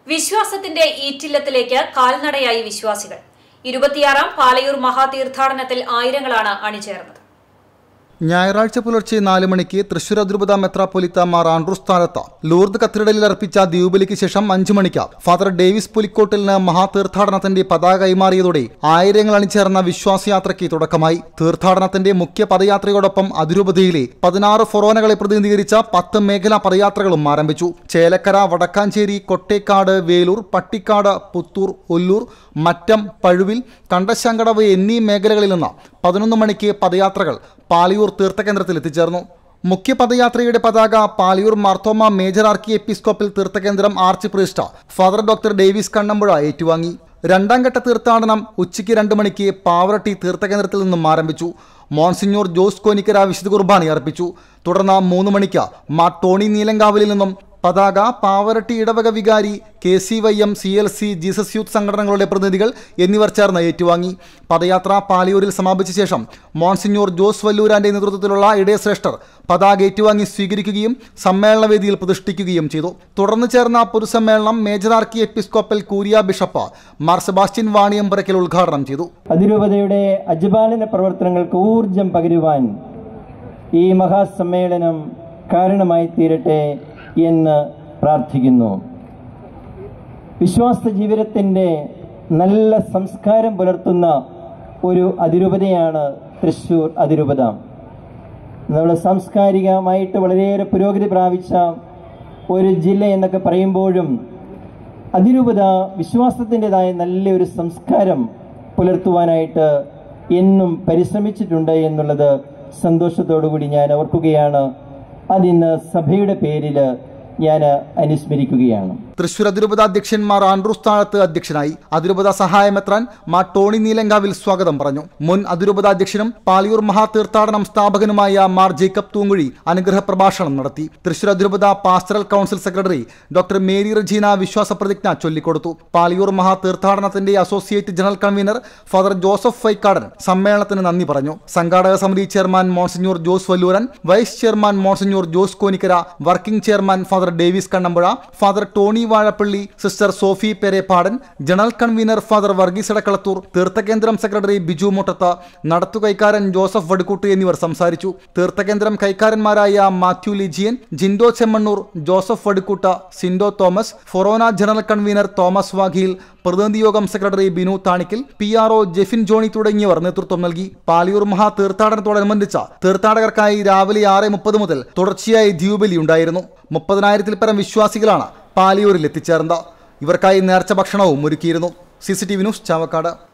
വിശ്വാസത്തിന്റെ ഈറ്റില്ലത്തിലേക്ക് കാൽനടയായി വിശ്വാസികൾ. 26ാം പാലയൂർ മഹാതീർത്ഥാടനത്തിൽ ആയിരങ്ങളാണ് അണിചേർന്നത്. ഞായറാഴ്ച പുലർച്ചെ 4 മണിക്ക് തൃശൂർ അതിരൂപത മെത്രാപ്പൊലീത്ത മാർ ആൻഡ്രൂസ് താഴത്ത് ലൂർദ് കത്തീഡ്രലിൽ അർപ്പിച്ച ദ്വീപലിക്ക് ശേഷം 5 മണിക്ക് ഫാദർ ഡേവിസ് പുലിക്കോട്ടിലിന് മഹാതീർത്ഥാടനത്തിന്റെ പതാക കൈമാറിയതോടെ ആയിരങ്ങൾ അണിചേർന്ന വിശ്വാസയാത്രയ്ക്ക് തുടക്കമായി. തീർത്ഥാടനത്തിന്റെ മുഖ്യ പദയാത്രയോടൊപ്പം അതിരൂപതയിലെ 16 ഫൊറോനകളെ പ്രതിനിധീകരിച്ച 10 മേഖലാ പദയാത്രകളും ആരംഭിച്ചു. ചേലക്കര, വടക്കാഞ്ചേരി, കൊട്ടേക്കാട്, വേലൂർ, പട്ടിക്കാട്, പുത്തൂർ, ഒല്ലൂർ, മറ്റം, പഴുവിൽ, കണ്ടശങ്കടവ് എന്നീ മേഖലകളിൽ നിന്ന് 11 മണിക്ക് പദയാത്രകൾ പാലയൂർ തീർത്ഥകേന്ദ്രത്തിൽ എത്തിച്ചേർന്നു. മുഖ്യ പദയാത്രയുടെ പതാക Palayur Marthoma major archiepiscopal തീർത്ഥകേന്ദ്രം archpriest father doctor Davis Kannampuzha ഏറ്റുവാങ്ങി. 2ാം ഘട്ട തീർത്ഥാടനം ഉച്ചയ്ക്ക് 2 മണിക്ക് പാവറട്ടി തീർത്ഥകേന്ദ്രത്തിൽ നിന്നും ആരംഭിച്ചു. മോൺസിഞ്ഞോർ ജോസ് കോനിക്കര വിശുദ്ധ കുർബാന അർപ്പിച്ചു. തുടർന്ന് 3 മണിക്ക് മാർ ടോണി നീലങ്കാവിലിൽ നിന്നും പതാക പാവറട്ടി ഇടവക വികാരി, KCYM, CLC, ജീസസ് യൂത്ത് സംഘടനകളുടെ പ്രതിനിധികൾ എന്നിവർ ചേർന്ന് ഏറ്റുവാങ്ങി. പദയാത്ര പാലയൂരിൽ സമാപിച്ച ശേഷം മോൺസിഞ്ഞോർ ജോസ് വല്ലൂരാന്റെ നേതൃത്വത്തിലുള്ള ഇടയശ്രേഷ്ഠർ പതാക ഏറ്റുവാങ്ങി സ്വീകരിക്കുകയും സമ്മേളന വേദിയിൽ പ്രതിഷ്ഠിക്കുകയും ചെയ്തു. തുടർന്ന് ചേർന്ന പൊതുസമ്മേളനം major archiepiscopal curia bishop Mar Sebastian Vaniyampurakkal ഉദ്ഘാടനം ചെയ്തു. അതിരൂപതയുടെ അജപാലന പ്രവർത്തനങ്ങൾക്ക് ഊർജം പകരുവാൻ ഈ മഹാസമ്മേളനം കാരണമായി തീരട്ടെ എന്ന് പ്രാർത്ഥിക്കുന്നു. വിശ്വാസ ജീവിതത്തിൻ്റെ നല്ല സംസ്കാരം പുലർത്തുന്ന ഒരു അതിരൂപതയാണ് തൃശ്ശൂർ അതിരൂപത. നമ്മൾ സാംസ്കാരികമായിട്ട് വളരെയേറെ പുരോഗതി പ്രാപിച്ച ഒരു ജില്ല എന്നൊക്കെ പറയുമ്പോഴും അതിരൂപത വിശ്വാസത്തിൻ്റെതായ നല്ലൊരു സംസ്കാരം പുലർത്തുവാനായിട്ട് എന്നും പരിശ്രമിച്ചിട്ടുണ്ട് എന്നുള്ളത് സന്തോഷത്തോടു കൂടി ഞാൻ ഓർക്കുകയാണ്. അതിന്ന് സഭയുടെ പേരിൽ ഞാൻ അനുസ്മരിക്കുകയാണ്. തൃശൂർ അതിരൂപത അധ്യക്ഷൻ മാർ ആൻഡ്രൂസ് താഴത്ത് അധ്യക്ഷനായി. അതിരൂപത സഹായമെത്രാൻ മാർ ടോണി നീലങ്കാവിൽ സ്വാഗതം പറഞ്ഞു. മുൻ അതിരൂപത അധ്യക്ഷനും പാലയൂർ മഹാതീർത്ഥാടനം സ്ഥാപകനുമായ മാർ ജേക്കബ് തൂങ്കുഴി അനുഗ്രഹ പ്രഭാഷണം നടത്തി. തൃശൂർ അതിരൂപത pastoral council secretary doctor Mary Regina വിശ്വാസ പ്രതിജ്ഞ ചൊല്ലിക്കൊടുത്തു. പാലയൂർ മഹാതീർത്ഥാടനത്തിന്റെ associate general convener father Joseph Vaikkadan സമ്മേളനത്തിന് നന്ദി പറഞ്ഞു. സംഘാടക സമിതി chairman monsignor Jose Valluran, vice chairman monsignor Jose Konikkara, working chairman father Davis Kannampuzha, father Tony Vazhappally, sister Sophie Perepadan, general convener father Varghese Idakkalathur, തീർത്ഥകേന്ദ്രം സെക്രട്ടറി ബിജു മുട്ടത്ത്, നടത്തുകൈക്കാരൻ ജോസഫ് വടുക്കൂട്ട് എന്നിവർ സംസാരിച്ചു. തീർത്ഥകേന്ദ്രം കൈക്കാരന്മാരായ Mathew Lijiyan, Jindo Chemmannur, Joseph Vadukkoot, Sindo Thomas, forane general convener Thomas Vaghiyil, പ്രതിനിധിയോഗം secretary Binu Thanikkal, PRO Jefin Johny തുടങ്ങിയവർ നേതൃത്വം നൽകി. പാലയൂർ മഹാ തീർത്ഥാടനത്തോടനുബന്ധിച്ച തീർത്ഥാടകർക്കായി രാവിലെ 6:30 മുതൽ തുടർച്ചയായി ദ്വീപലി ഉണ്ടായിരുന്നു. 30,000-ൽ പരം വിശ്വാസികളാണ് പാലയൂരിൽ എത്തിച്ചേർന്നത്. ഇവർക്കായി നേർച്ച ഭക്ഷണവും ഒരുക്കിയിരുന്നു. CCTV news, Chavakkad.